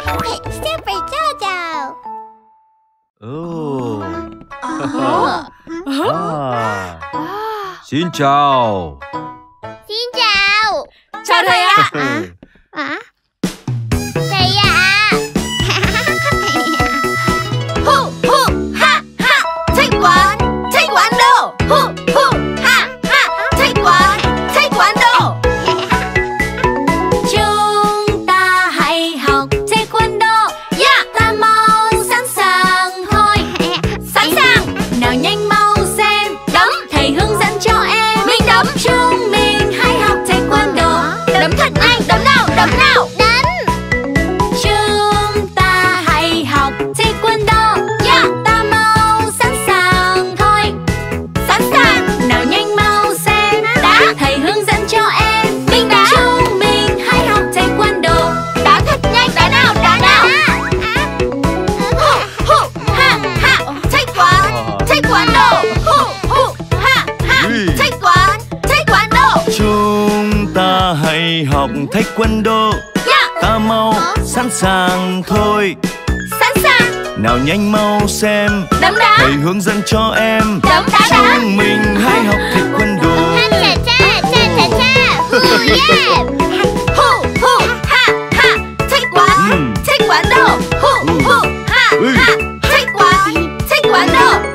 Super Jojo. Xin chào. Xin chào. Chào thầy ạ. Thầy ạ. Hu hu ha ha. Taekwondo. Hu hu ha ha. Taekwondo. Chúng ta hãy học taekwondo. Yeah. Ta mau sẵn sàng thôi. Sẵn sàng. Nào nhanh mau xem. Đấm. Thầy hướng dẫn cho em. Mình đấm. Chúng mình hãy học taekwondo. Đấm thật nhanh. Đấm nào. Đấm nào. Chúng ta hãy học taekwondo. Yeah. Ta mau sẵn sàng thôi. Sẵn sàng. Nào nhanh mau xem. Đá. Thầy hướng dẫn cho em. Mình đá. Chúng mình hãy học taekwondo. Đá thật nhanh. Đá nào. Đá nào. Hu hu ha ha. Taekwondo. Hu hu ha ha. Taekwondo. Chúng ta hãy học taekwondo. Yeah. Ta mau sẵn sàng thôi. Sẵn sàng. Nào nhanh mau xem. Đấm đá. Thầy hướng dẫn cho em. Đấm đá đá. Chúng mình hãy học taekwondo. Cha cha cha cha cha. Yeah. Hu hu ha ha. Taekwondo. Hu hu ha ha. Taekwondo.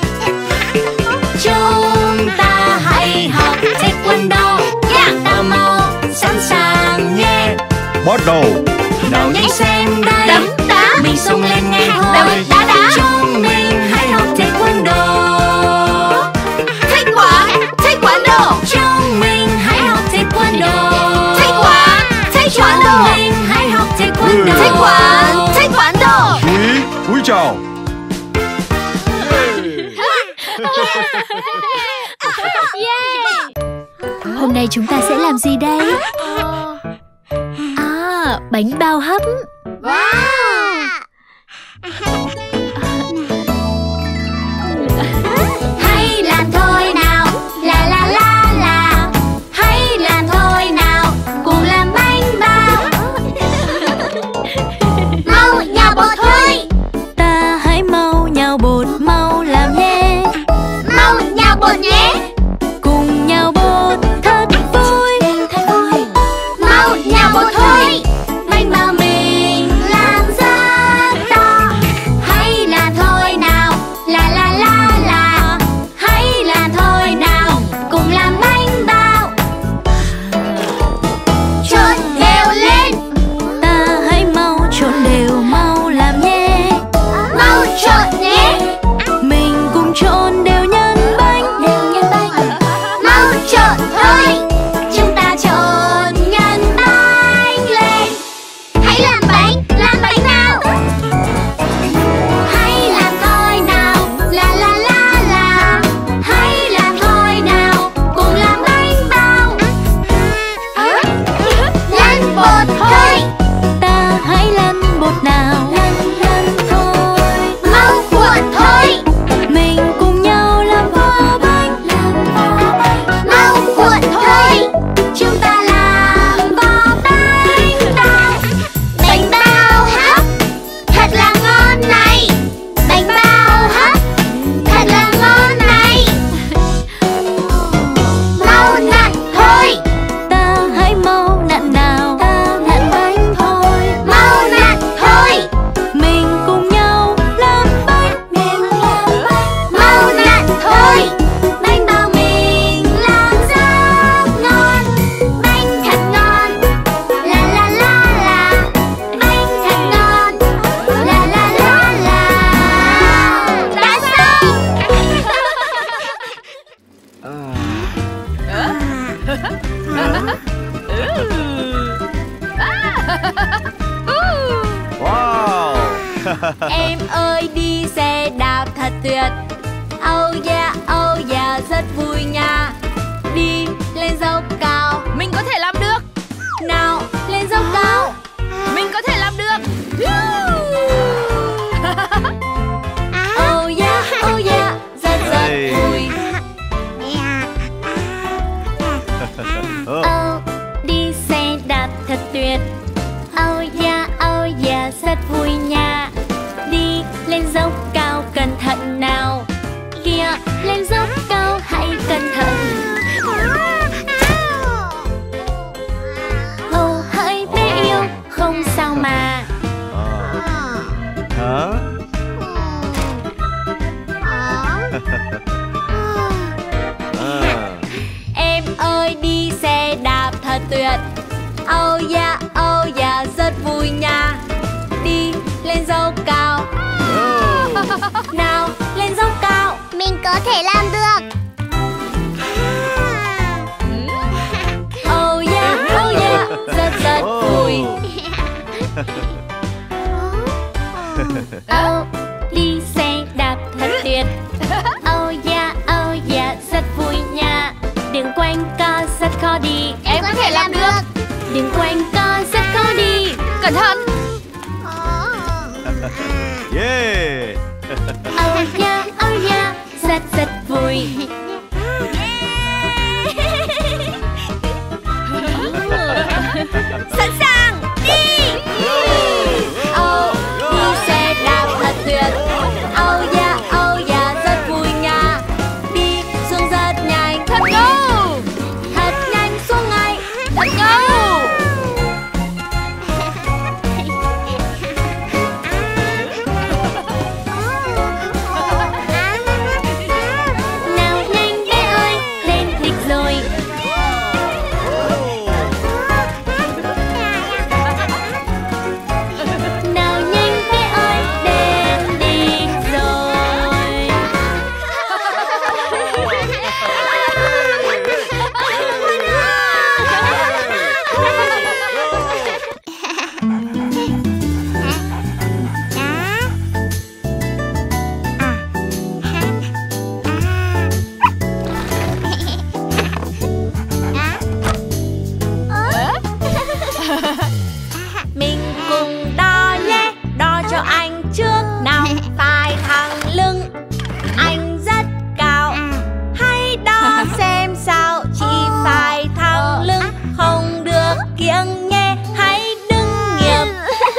Chúng ta hãy học taekwondo. Yeah. Ta mau sẵn sàng nghe. Bắt đầu. Nào nhanh xem đây. Đấm đá. Mình xông lên ngay thôi. Đấm đá đá. Chúng mình hãy học taekwondo. Taekwondo. Chúng mình hãy học taekwondo. Taekwondo. Mình hãy học taekwondo. Taekwondo. Cúi chào. Hôm nay chúng ta sẽ làm gì đây? Bánh bao hấp. Hãy làm thôi nào. La la la la. Hãy làm thôi nào. Cùng làm bánh bao. Mau nhào bột thôi. Ta hãy mau nhào bột. Mau làm nhé. Mau nhào bột nhé. Cùng nhào bột thật vui. Mau nhào bột thôi. Bánh bao mình làm rất to. Hãy làm thôi nào. La la la la. Hãy làm thôi nào. Cùng làm bánh bao. Trộn đều lên. Ta hãy mau trộn đều. Mau làm nhé. Mau trộn nhé. Mình cùng trộn đều nhân bánh. Mau trộn thôi. Chúng ta trộn nhân bánh lên. Hãy làm bánh nào. Hãy làm thôi nào. La la la la. Hãy làm thôi nào. Cùng làm bánh bao. Lăn bột thôi. Ta hãy lăn bột nào. Lăn thôi. Mau cuộn thôi. Mình cùng nhau làm vỏ bánh. Mau cuộn thôi. Chúng ta làm vỏ bánh bao. Bánh bao hấp thật là ngon này. Bánh bao hấp thật là ngon này. Mau nặn thôi. Ta hãy mau nặn nào. Ta nặn bánh thôi. Mau nặn thôi. Mình cùng nhau làm bánh. Mau nặn thôi. Bánh bao mình làm rất ngon. Bánh thật ngon. La la la la. Bánh thật ngon. La la la la. Đã xong. Wow. Em ơi đi xe đạp thật tuyệt. Oh yeah rất vui nha. Đi lên dốc cao. Mình có thể làm được. Nào lên dốc cao. Mình có thể làm được. Oh yeah rất vui. Oh đi xe đạp thật tuyệt. Oh yeah Em ơi đi xe đạp thật tuyệt. Oh yeah, rất vui nha. Đi lên dốc cao. Nào, lên dốc cao. Mình có thể làm được. Oh yeah, rất vui. Đi xe đạp thật tuyệt. Oh yeah, rất vui nha. Đường quanh co rất khó đi. Em có thể làm được. Đường quanh co rất khó đi. Cẩn thận. Yeah. Oh yeah, rất vui. Sẵn sàng, đi. Đi xe đạp thật tuyệt. Oh yeah, rất vui nha. Đi xuống rất nhanh, thật go. Thật nhanh xuống ngay, thật go. Nào nhanh bé ơi, lên đích rồi. Nào nhanh bé ơi, đến đích rồi. Mình cùng đo nhé, đo cho anh trước nào. Phải thẳng lưng, anh rất cao. Hãy đo xem sao, chỉ phải thẳng lưng, không được kiêng nhé. Hãy đứng nghiêm.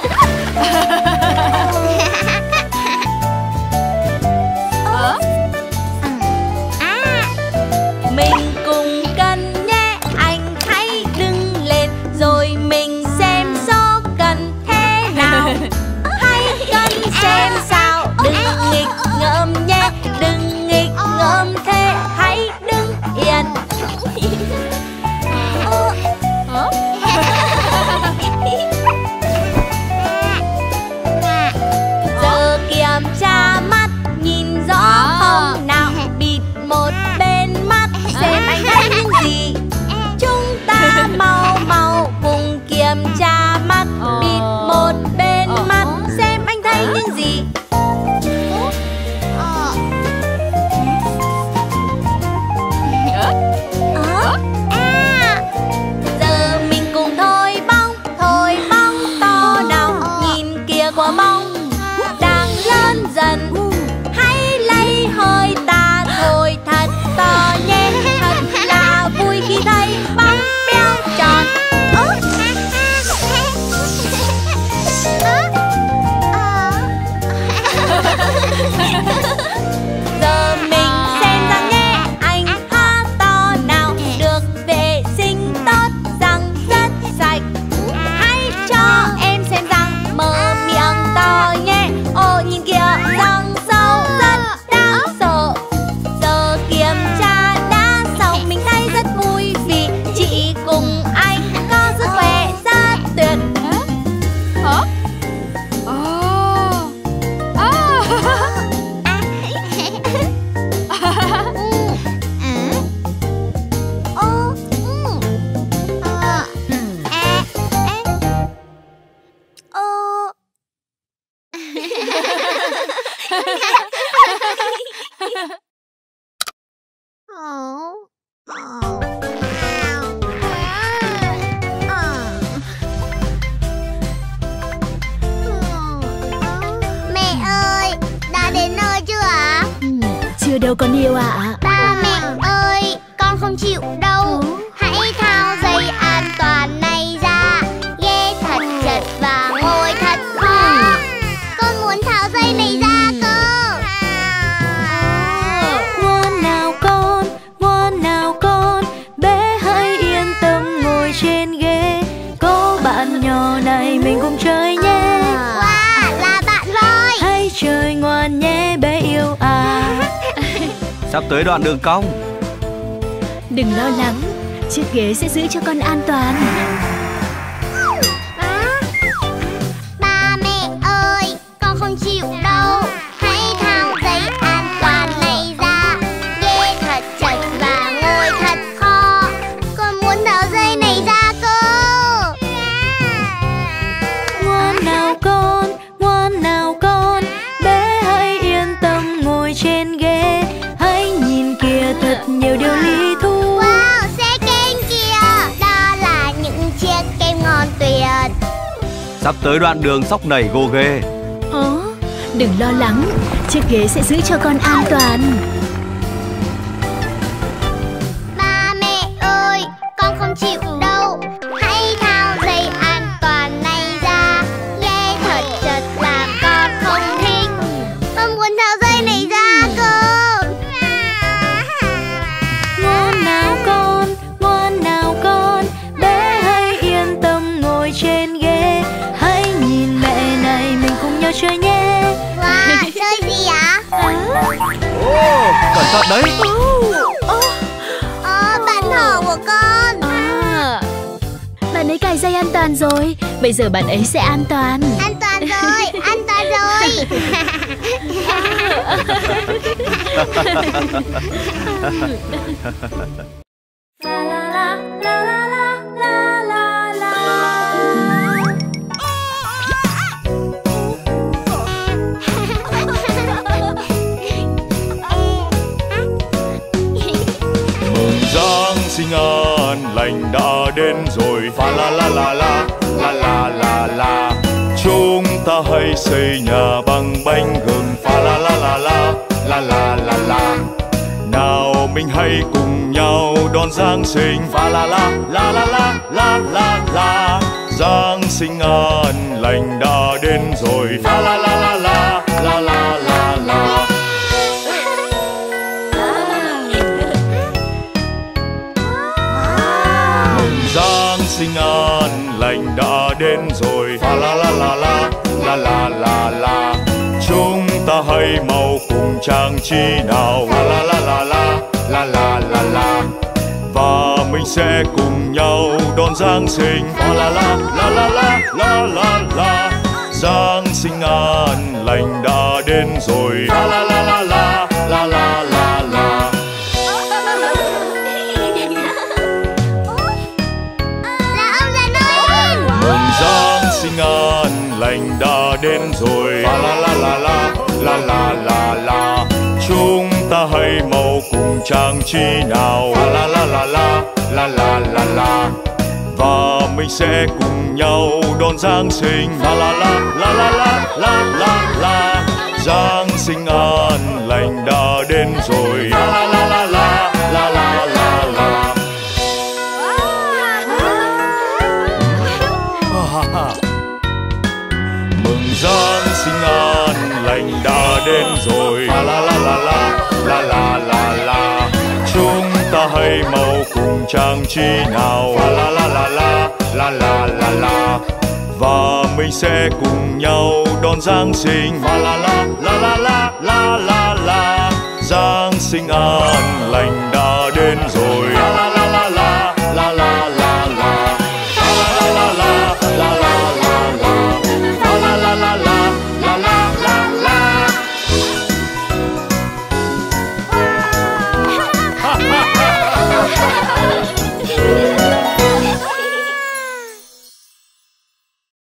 Mình cùng cân nhé, anh hãy đứng lên rồi mình xem số cân thế nào. Hãy cân xem sao, đừng nghịch ngợm nhé, đừng nghịch ngợm thế, hãy đứng yên. Giờ kiểm tra mắt, nhìn rõ không nào. Bịt một bên mắt, xem anh thấy những gì. Chúng ta mau cùng kiểm tra mắt. Bịt một bên mắt, xem anh thấy những gì. Giờ mình cùng thôi bóng to nào. Nhìn kìa quả bóng đang lớn dần. Hãy lấy hơi ta thôi thật to nhé. Thật là vui khi thấy bóng béo tròn. Giờ mình xem răng nhé, anh há to nào. Được vệ sinh tốt, răng rất sạch. Hãy cho em xem răng, mở miệng to nhé. Ồ nhìn kìa, răng sâu rất đáng sợ. Giờ kiểm tra đã xong, mình thấy rất vui vì chị cùng anh có sức khỏe rất tuyệt. Mẹ ơi, đã đến nơi chưa ạ? Chưa đâu con yêu ạ. Ba mẹ ơi, con không chịu đâu. Hãy tháo dây an toàn này ra. Ghế thật chật và ngồi thật khó. Con muốn tháo dây này ra cơ. Ngoan nào con, bé hãy yên tâm ngồi trên ghế. Có bạn nhỏ này mình cùng chơi nhé. Wow, là bạn voi. Hãy chơi ngoan nhé bé yêu à. Sắp tới đoạn đường cong. Đừng lo lắng, chiếc ghế sẽ giữ cho con an toàn. Ba mẹ ơi, con không chịu đâu. Hãy tháo dây an toàn này ra. Ghế thật chật và ngồi thật khó. Con muốn tháo dây này ra cơ. Ngoan nào con, bé hãy yên tâm ngồi trên ghế. Hãy nhìn kìa, thật nhiều điều lý thú. Wow, xe kem kìa. Đó là những chiếc kem ngon tuyệt. Sắp tới đoạn đường sóc nảy gồ ghề. Ồ, đừng lo lắng, chiếc ghế sẽ giữ cho con an toàn. Ba mẹ ơi, con không chịu đâu. Hãy tháo dây an toàn này ra. Ghế thật chật làm con không thích. Con muốn tháo dây này ra cơ. Ngoan nào con, bé hãy yên tâm ngồi trên ghế. Hãy nhìn mẹ này, mình cùng nhau chơi nhé. Wow, chơi gì ạ? Cẩn thận đấy. Bạn thỏ của con. Bạn ấy cài dây an toàn rồi. Bây giờ bạn ấy sẽ an toàn. An toàn rồi, an toàn rồi. Mừng Giáng sinh an lành đã đến rồi. Fa la la la la, la la la la. Chúng ta hãy xây nhà bằng bánh gừng. Fa la la la la, la la la la. Nào mình hãy cùng nhau đón Giáng sinh. Fa la la la la la, la la la. Giáng sinh an lành đã đến rồi. Fa la la la la, la la la la. Giáng sinh an lành đã đến rồi. Fa la la la la, la la la la. Chúng ta hãy mau cùng trang trí nào. Fa la la la la, la la la la. Và mình sẽ cùng nhau đón Giáng sinh. Fa la la la la la, la la la. Giáng sinh an lành đã đến rồi. Fa la la la la, la la la la. Mừng Giáng sinh an lành đã đến rồi. Fa la la la la, la la la la. Chúng ta hãy mau cùng trang trí nào. Fa la la la la, la la la la. Và mình sẽ cùng nhau đón Giáng sinh. La la la la la la, la la la. Giáng sinh an lành đã đến rồi. La la la la la, la la la la. Mừng Giáng sinh an lành đã đến rồi. La la la la la, la la la la. Chúng ta hãy mau cùng trang trí nào. La la la la la, la la la la. Và mình sẽ cùng nhau đón Giáng sinh. La la la la la la, la la la. Giáng sinh an